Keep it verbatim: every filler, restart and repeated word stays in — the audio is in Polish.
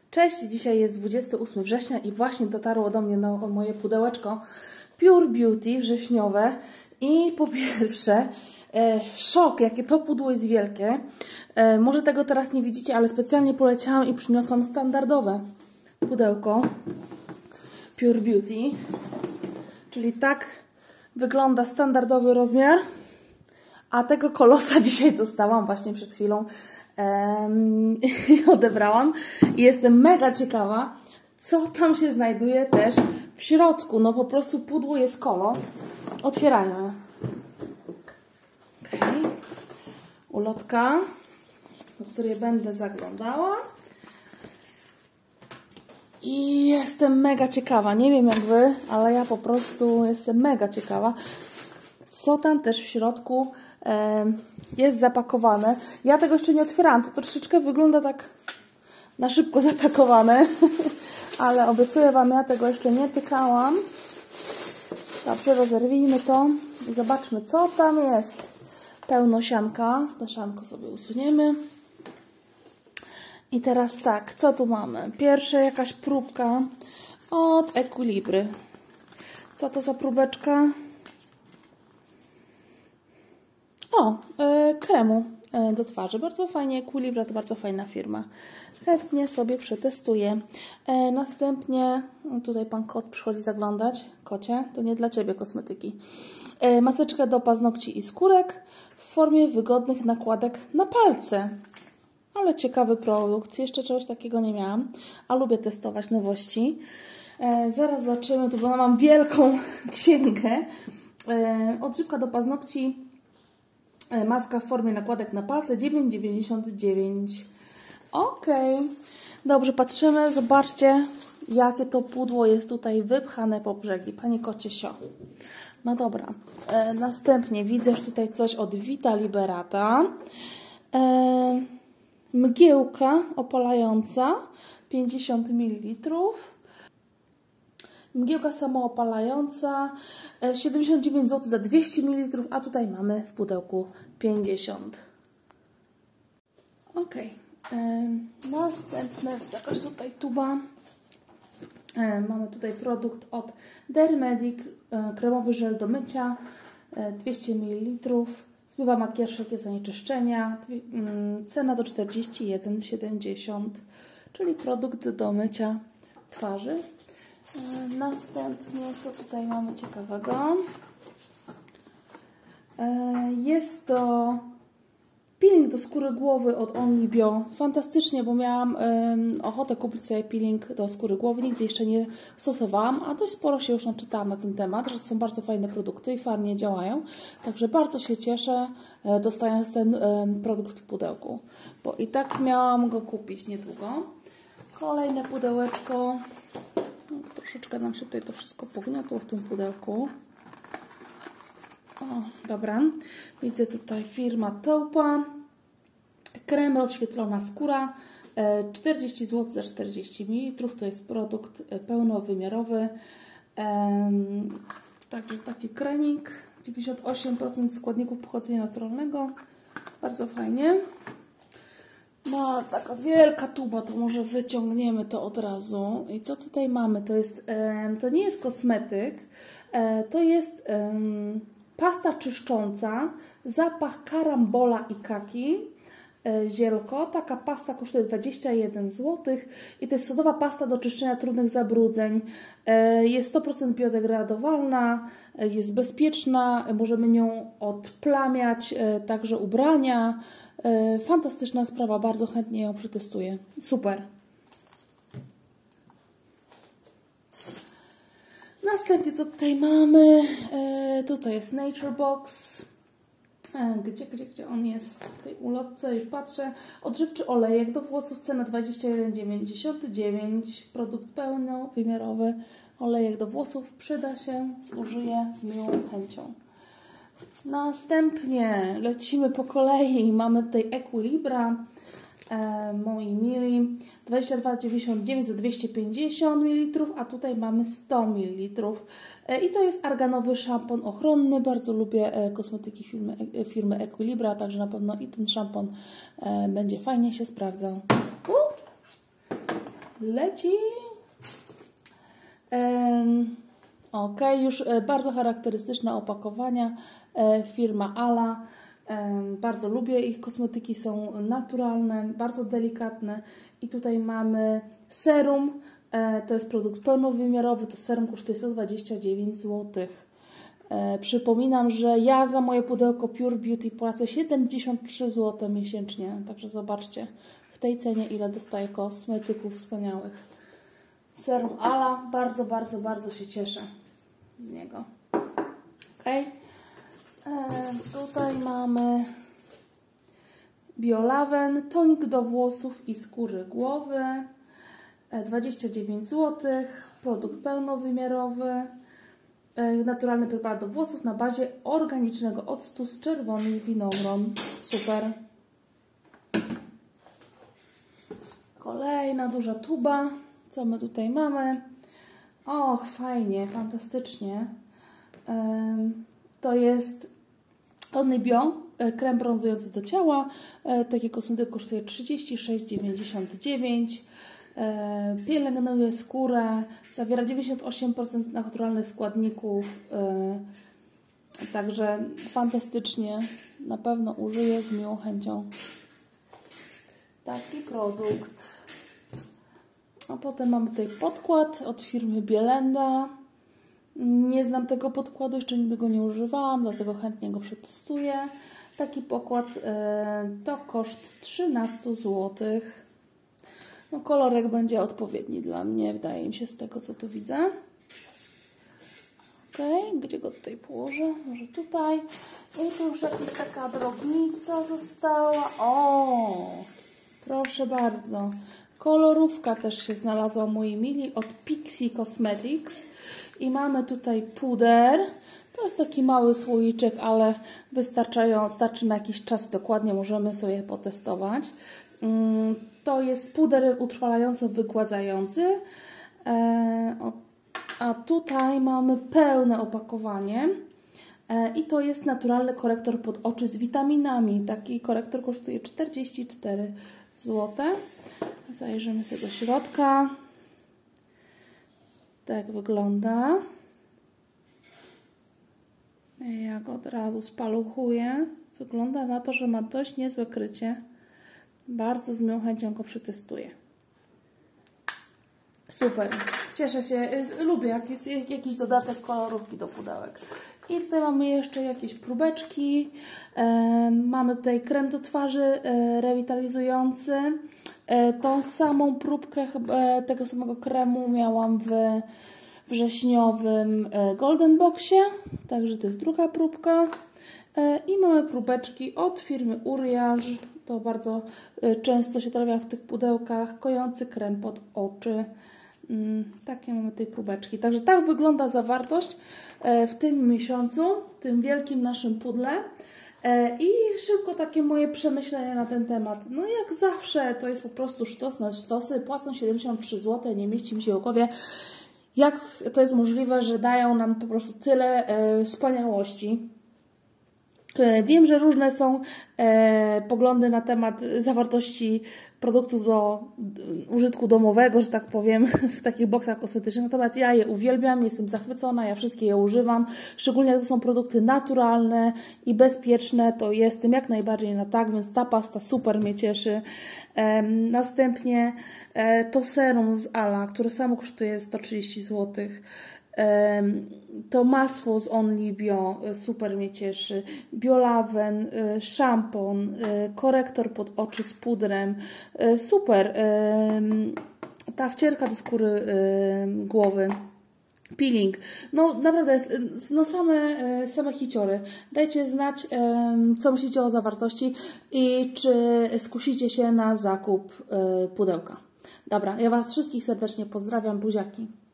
Cześć, dzisiaj jest dwudziestego ósmego września i właśnie dotarło do mnie no, moje pudełeczko Pure Beauty wrześniowe i po pierwsze e, szok, jakie to pudło jest wielkie. E, może tego teraz nie widzicie, ale specjalnie poleciałam i przyniosłam standardowe pudełko Pure Beauty, czyli tak wygląda standardowy rozmiar, a tego kolosa dzisiaj dostałam właśnie przed chwilą. Um, odebrałam i jestem mega ciekawa, co tam się znajduje też w środku. No po prostu pudło jest kolos. Otwierajmy. Okay. Ulotka, do której będę zaglądała. I jestem mega ciekawa. Nie wiem jak wy, ale ja po prostu jestem mega ciekawa, co tam też w środku jest zapakowane. Ja tego jeszcze nie otwierałam. To troszeczkę wygląda tak na szybko zapakowane. Ale obiecuję wam, ja tego jeszcze nie tykałam. Dobrze, rozerwijmy to i zobaczmy, co tam jest. Pełno sianka. To sianko sobie usuniemy. I teraz tak, co tu mamy? Pierwsza jakaś próbka od Equilibry. Co to za próbeczka? O, e, kremu e, do twarzy. Bardzo fajnie. Equilibra to bardzo fajna firma. Chętnie sobie przetestuję. E, następnie, tutaj pan kot przychodzi zaglądać. Kocie, to nie dla ciebie kosmetyki. E, maseczka do paznokci i skórek w formie wygodnych nakładek na palce. Ale ciekawy produkt. Jeszcze czegoś takiego nie miałam, a lubię testować nowości. E, zaraz zobaczymy, tu bo mam wielką księgę. E, odżywka do paznokci. Maska w formie nakładek na palce dziewięć dziewięćdziesiąt dziewięć. Ok. Dobrze, patrzymy. Zobaczcie, jakie to pudło jest tutaj wypchane po brzegi. Panie kocie sio. No dobra. E, następnie widzę już tutaj coś od Vita Liberata. E, mgiełka opalająca pięćdziesiąt mililitrów. Mgiełka samoopalająca siedemdziesiąt dziewięć złotych za dwieście mililitrów, a tutaj mamy w pudełku pięćdziesiąt. Ok. E, następne, jakaś tutaj tuba. E, mamy tutaj produkt od Dermedic, e, kremowy żel do mycia, e, dwieście mililitrów. Zmywa makijaż, wszelkie zanieczyszczenia. Mm, cena do czterdzieści jeden siedemdziesiąt, czyli produkt do mycia twarzy. Następnie, co tutaj mamy ciekawego? Jest to peeling do skóry głowy od Onlybio. Fantastycznie, bo miałam um, ochotę kupić sobie peeling do skóry głowy. Nigdy jeszcze nie stosowałam, a dość sporo się już naczytałam na ten temat, że to są bardzo fajne produkty i fajnie działają. Także bardzo się cieszę, dostając ten um, produkt w pudełku, bo i tak miałam go kupić niedługo. Kolejne pudełeczko. Troszeczkę nam się tutaj to wszystko pogniotło w tym pudełku. O, dobra. Widzę tutaj firma Taupa. Krem rozświetlona skóra. czterdzieści złotych za czterdzieści mililitrów. To jest produkt pełnowymiarowy. Także taki kremik. dziewięćdziesiąt osiem procent składników pochodzenia naturalnego. Bardzo fajnie. No, taka wielka tuba, to może wyciągniemy to od razu. I co tutaj mamy? To jest, to nie jest kosmetyk, to jest pasta czyszcząca, zapach karambola i kaki, zielko. Taka pasta kosztuje dwadzieścia jeden złotych i to jest sodowa pasta do czyszczenia trudnych zabrudzeń. Jest sto procent biodegradowalna, jest bezpieczna, możemy nią odplamiać także ubrania. Fantastyczna sprawa, bardzo chętnie ją przetestuję. Super. Następnie co tutaj mamy? E, tutaj jest Nature Box. E, gdzie, gdzie, gdzie on jest? W tej ulotce już patrzę. Odżywczy olejek do włosów, cena dwadzieścia jeden dziewięćdziesiąt dziewięć. Produkt pełnowymiarowy. Olejek do włosów przyda się, zużyję z miłą chęcią. Następnie lecimy po kolei. Mamy tutaj Equilibra, e, moi mili, dwadzieścia dwa dziewięćdziesiąt dziewięć za dwieście pięćdziesiąt mililitrów, a tutaj mamy sto mililitrów. E, I to jest arganowy szampon ochronny. Bardzo lubię e, kosmetyki firmy, e, firmy Equilibra, także na pewno i ten szampon e, będzie fajnie się sprawdzał. Uh! leci. Ok, już bardzo charakterystyczne opakowania. Firma Ala. Bardzo lubię ich kosmetyki, są naturalne, bardzo delikatne. I tutaj mamy serum. To jest produkt pełnowymiarowy. To serum kosztuje sto dwadzieścia dziewięć złotych. Przypominam, że ja za moje pudełko Pure Beauty płacę siedemdziesiąt trzy złote miesięcznie. Także zobaczcie w tej cenie, ile dostaję kosmetyków wspaniałych. Serum Ala. Bardzo, bardzo, bardzo się cieszę z niego. Ok. E, tutaj mamy Biolaven. Tonik do włosów i skóry głowy. dwadzieścia dziewięć złotych. Produkt pełnowymiarowy. Naturalny preparat do włosów na bazie organicznego octu z czerwonym winogron. Super. Kolejna duża tuba. Co my tutaj mamy? Och, fajnie, fantastycznie. To jest Only Bio, krem brązujący do ciała. Taki kosmetyk kosztuje trzydzieści sześć dziewięćdziesiąt dziewięć. Pielęgnuje skórę, zawiera dziewięćdziesiąt osiem procent naturalnych składników, także fantastycznie, na pewno użyję z miłą chęcią taki produkt. A potem mamy tutaj podkład od firmy Bielenda. Nie znam tego podkładu, jeszcze nigdy go nie używałam, dlatego chętnie go przetestuję. Taki podkład to koszt trzynaście złotych. No, kolorek będzie odpowiedni dla mnie, wydaje mi się, z tego, co tu widzę. Ok, gdzie go tutaj położę? Może tutaj. I tu już jakaś taka drobnica została. O, proszę bardzo. Kolorówka też się znalazła, moi mili, od Pixi Cosmetics. I mamy tutaj puder. To jest taki mały słoiczek, ale wystarczają, starczy na jakiś czas. Dokładnie możemy sobie potestować. To jest puder utrwalająco-wygładzający. A tutaj mamy pełne opakowanie. I to jest naturalny korektor pod oczy z witaminami. Taki korektor kosztuje czterdzieści cztery złote. Zajrzymy sobie do środka. Tak wygląda. Ja go od razu spaluchuję. Wygląda na to, że ma dość niezłe krycie. Bardzo z miłą chęcią go przetestuję. Super. Cieszę się. Lubię, jak jest jakiś dodatek kolorówki do pudełek. I tutaj mamy jeszcze jakieś próbeczki. E, mamy tutaj krem do twarzy e, rewitalizujący. E, tą samą próbkę e, tego samego kremu miałam w wrześniowym e, Golden Boxie. Także to jest druga próbka. E, I mamy próbeczki od firmy Uriage. To bardzo e, często się trafia w tych pudełkach. Kojący krem pod oczy. Takie mamy tej próbeczki. Także tak wygląda zawartość w tym miesiącu, w tym wielkim naszym pudle. I szybko takie moje przemyślenia na ten temat. No jak zawsze to jest po prostu sztos na sztosy. Płacą siedemdziesiąt trzy złote, nie mieści mi się w głowie. Jak to jest możliwe, że dają nam po prostu tyle wspaniałości. Wiem, że różne są e, poglądy na temat zawartości produktów do, do użytku domowego, że tak powiem, w takich boksach kosmetycznych. Natomiast ja je uwielbiam, jestem zachwycona, ja wszystkie je używam. Szczególnie jak to są produkty naturalne i bezpieczne, to jestem jak najbardziej na tak, więc ta pasta super mnie cieszy. E, następnie e, to serum z Ala, które samo kosztuje sto trzydzieści złotych. To masło z Only Bio super mnie cieszy. Biolaven, szampon, korektor pod oczy z pudrem. Super. Ta wcierka do skóry głowy. Peeling. No naprawdę jest, no same, same hiciory. Dajcie znać, co myślicie o zawartości i czy skusicie się na zakup pudełka. Dobra, ja Was wszystkich serdecznie pozdrawiam. Buziaki.